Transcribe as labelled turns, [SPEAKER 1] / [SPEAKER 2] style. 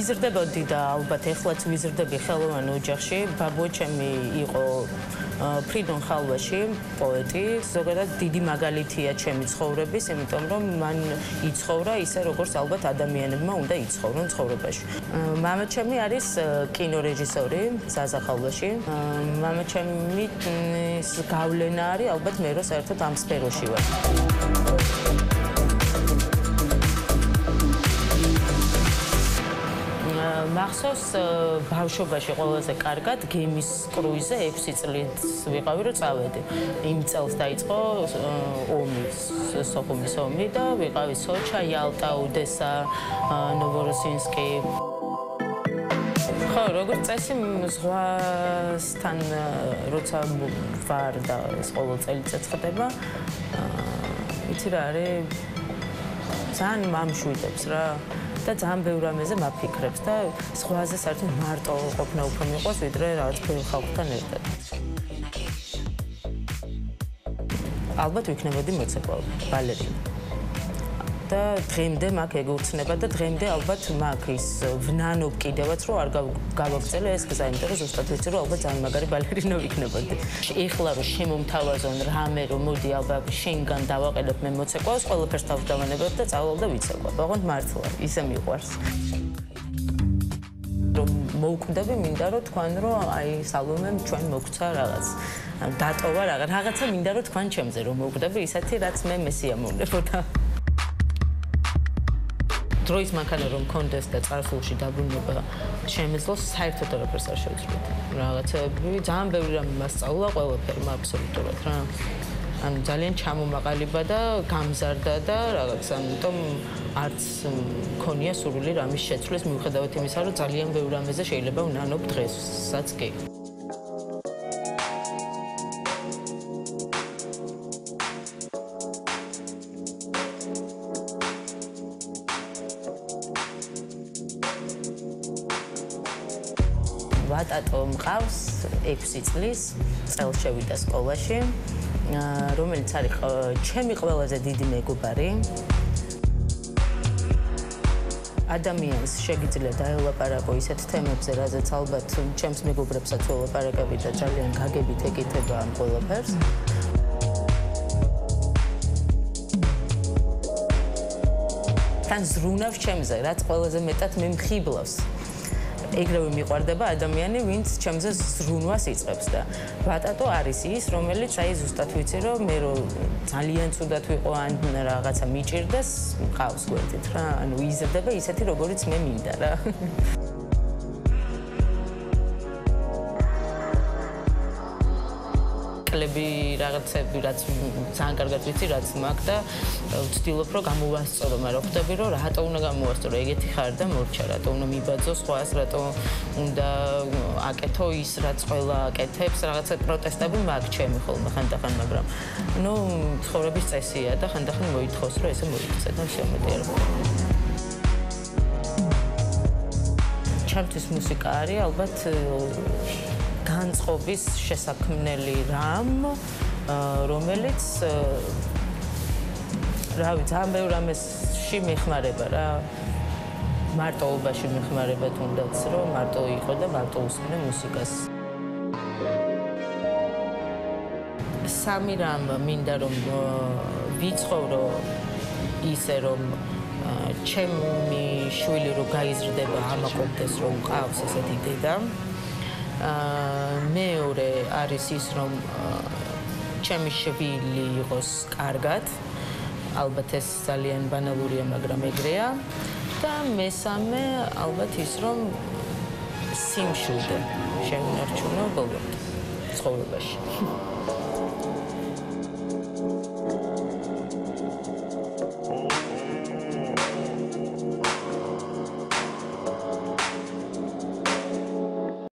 [SPEAKER 1] ვიზრდებოდი და ალბათ ეხლაც ვიზრდები ხელოვან ოჯახში. ბაბუა ჩემი იყო ფრიდონ ხალვაში, პოეტი. ზოგადად დიდი მაგალითია ჩემი ცხოვრების, იმიტომ რომ მან იცხოვრა ისე, როგორც ალბათ ადამიანებმა უნდა იცხოვრონ ცხოვრებაში. მამა ჩემი არის კინორეჟისორი ზაზა ხალვაში. მამა ჩემის გავლენა არის ალბათ მე რო საერთოდ ამ სფეროში ვარ. მახსოვს ბავშვობაში ყველაზე კარგად გემის კრუიზე 6 წლით ვიყავი რომ წავედი. იმ წელს დაიწყო ომი, სოხუმის ომი და ვიყავი სოჩა, იალტა, ოდესა, ნოვოროსინსკი. ხო, როგორც წესი ზღვასთან როცა ვარ და ეს ყოველ წელიწადს ხდება, იცი რა არის ძალიან მამშვიდებს რა. და ძალიან ბევრ რამეზე მაფიქრებს და ზღვაზე საერთოდ მარტო ყოფნა უფრო მიყვარს, ვიდრე რაღაც ბევრ ხალხთან ერთად. ალბათ ვიქნებოდი მოცეკვავი, ბალერინა. და დღემდე მაქვს ეგეუცნება და დღემდე ალბათ მაქვს ის ვნანობ კიდევაც რომ არ გავაგრძელე ეს გზა, იმიტომ რომ ზუსტად ვიცი რომ ალბათ ძალიან მაგარი ბალერინა ვიქნებოდი. ეხლა რომ შემომთავაზონ რამე რომ მოდი ალბათ შენგან დავაყენებ მე მოცეკვავს, ყველაფერს თავს დავანებებ და წავალ და ვიცეკვავ. ოღონდ მართლა ისე მიყვარს. რომ მოვკვდები, მინდა რომ თქვენ რომ აი სალომემ ჩვენ მოგცა რაღაც. დატოვა რაღაცა მინდა რომ თქვენ ჩემზე რომ მოვკვდები ისეთი რაც მე მესიამოვნებოდა. დროის მანქანა რომ მქონდეს და წარსულში დაბრუნება შემეძლოს, საერთოდ არაფერს არ შევძლებთ. რაღაცები ძალიან ბევრი რამე მასწავლა ყველაფერმა აბსოლუტურად რა. ანუ ძალიან ჩამომაყალიბა და გამზარდა და რაღაც, ამიტომ არც მქონია სურვილი რამის შეცვლის, მიუხედავად იმისა, რომ ძალიან ბევრ რამეზე შეიძლება ვნანობ დღესაც კი. ვატატო მყავს 6 წლის, წელს შევიდა სკოლაში, რომელიც არის ჩემი ყველაზე დიდი მეგობარი. ადამიანს შეგიძლია დაელაპარაკო ისეთ თემებზე, რაზეც ალბათ ჩემს მეგობრებსაც ველაპარაკები და ძალიან გაგებით ეკეთება ამ ყველაფერს. თან ზრუნავს ჩემზე, რაც ყველაზე მეტად მე მხიბლავს. ეგრევე მიყვარდება ადამიანი, ვინც ჩემზე ზრუნვას იწყებს და ვატატო არის ის, რომელიც აი ზუსტად ვიცი, რომ მე რო ძალიან ცუდად ვიყო ან რაღაცა მიჭირდეს, მყავს გვერდით რა, ანუ იზრდება ისეთი, როგორიც მე მინდა რა. კლები რაღაცები, რაც ძალიან კარგად ვიცი, რაც მაქვს და ვცდილობ რომ გამოვასწორო, მაგრამ ხვდები რომ რატო უნდა გამოვასწორო, ეგეთი ხარ და მორჩა, რატო უნდა მიბაძო სხვას, რატო უნდა აკეთო ის, რაც ყველა აკეთებს, რაღაცა პროტესტები მაქვს ჩემი ხოლმე ხანდახან, მაგრამ ნუ ცხოვრების წესია და ხანდახან მოითხოვს რომ ესე მოიქცე და შემოდი არ ხო. ჩემთვის მუსიკა არის ალბათ განწყობის შესაქმნელი რამ, რომელიც რავი, ძალიან ბევრ რამეში მეხმარება რა. მარტოობაში მეხმარება თუნდაც, რომ მარტო იყო და მარტო უსმენე მუსიკას. სამი რამ მინდა რომ ვიცხოვრო ისე რომ ჩემი შვილი რო გაიზრდება, ამაყობდეს რომ მყავს ესეთი დედა. მეორე არის ის რომ ჩემი შვილი იყოს კარგად, ალბათ ეს ძალიან ბანალურია, მაგრამ ეგრეა და მესამე ალბათ ის რომ სიმშვიდე შევინარჩუნო ბოლომდე ცხოვრებაში.